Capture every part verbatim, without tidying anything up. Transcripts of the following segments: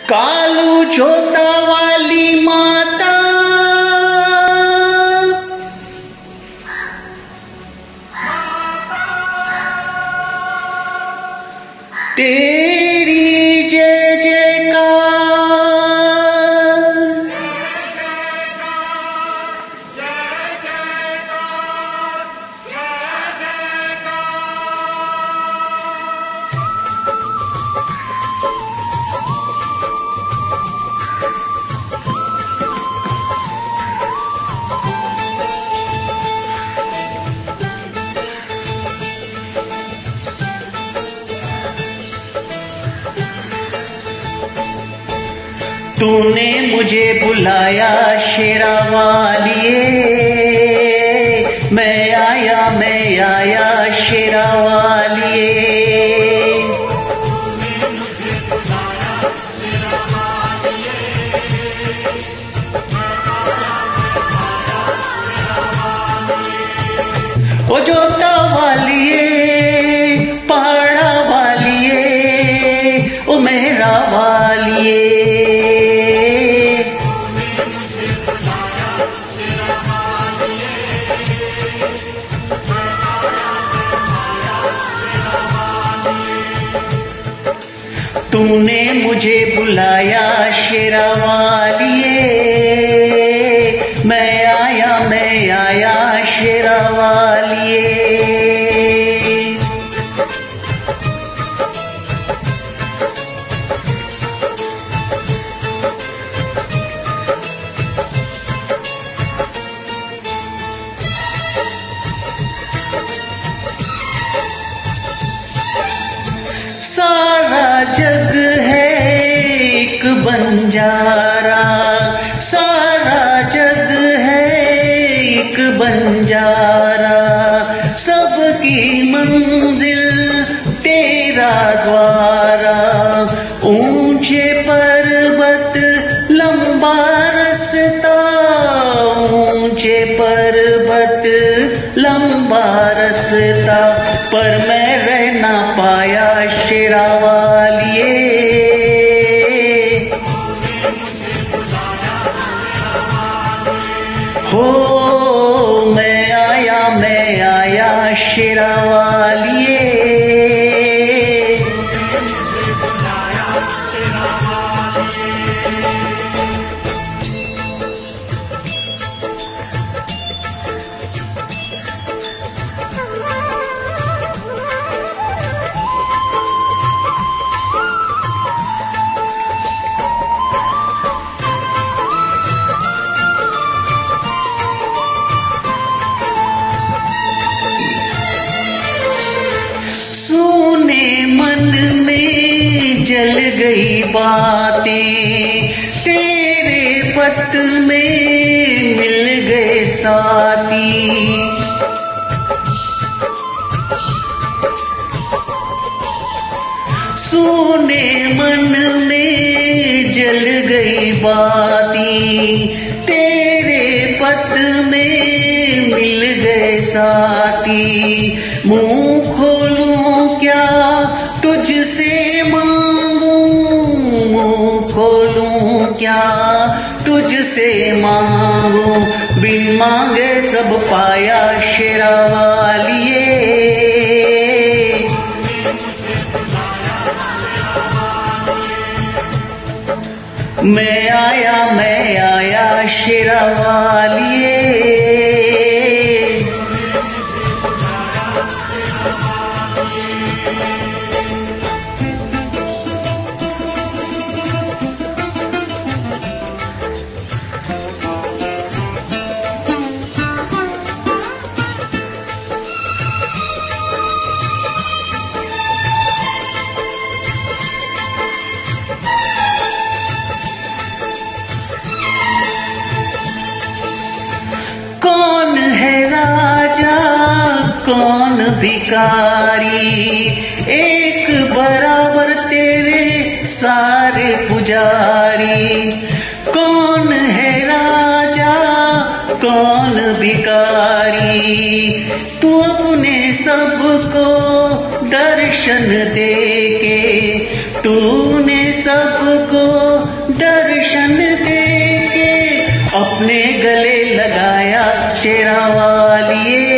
कालू जोता वाली माता तेरी जय जयकार। तूने मुझे बुलाया शेरा वालिए, मैं आया मैं आया शेरा वालिए। ओ जोता वालिए, पहाड़ा वालिए, ओ मेहरा वालिए। तूने मुझे बुलाया शेरा वालिए, मैं आया मैं आया शेरा वालिए। सारा जग है एक बंजारा, सारा जग है एक बंजारा। सबकी मंजिल तेरा द्वारा, ऊंचे पर्वत लंबा रास्ता, ऊंचे पर्वत लंबा रास्ता। पर मैं रह ना पाया शेरा वालिए, हो मैं आया मैं आया शेरा वालिए। सुने मन में जल गई बातें, तेरे पथ में मिल गए साथी। सुने मन में जल गई बातें, तेरे पथ में मिल गए साथी। मुंह खोलूं क्या तुझसे मांगूं, मुंह खोलूं क्या तुझसे मांगूं। बिन मांगे सब पाया शेरा वालिए, मैं आया मैं आया शेरा वालिए। कौन है राजा कौन भिखारी, एक बराबर तेरे सारे पुजारी। कौन है राजा कौन भिखारी, तू अपने सबको दर्शन दे के, तूने सबको दर्शन देके अपने गले लगाया शेरा वालिए।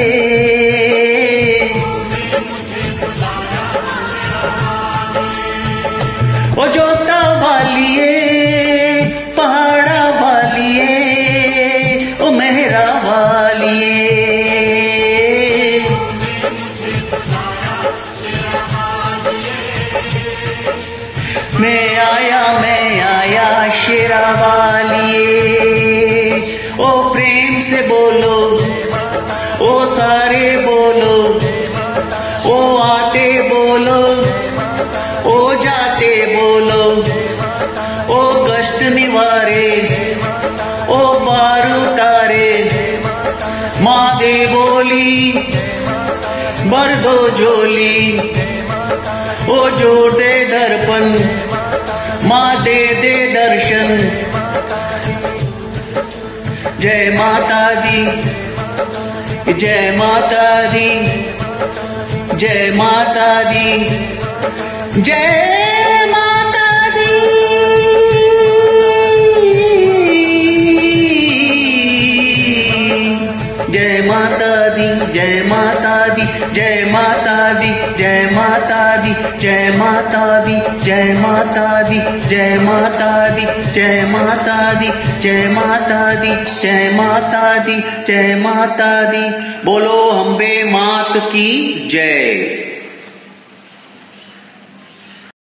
ओ जोता वालिए, पहाड़ा वालिए, ओ मेहरा वालिए। मैं आया मैं आया शेरा वालिए। ओ प्रेम से बोलो, ओ सारे बोलो, ओ आते बोलो, ओ जाते बोलो, ओ कष्ट निवारे, ओ पार उतारे। माँ दे बोली भर दो झोली, ओ जोड़ दे दर्पण, माँ दे दे दर्शन। जय माता दी, जय माता दी, जय माता दी, जय माता दी। जय माता दी, जय माता दी, जय माता दी, जय माता दी, जय माता दी, जय माता दी, जय माता दी, जय माता दी, जय माता दी, जय माता दी, जय माता दी। बोलो अम्बे मात की जय।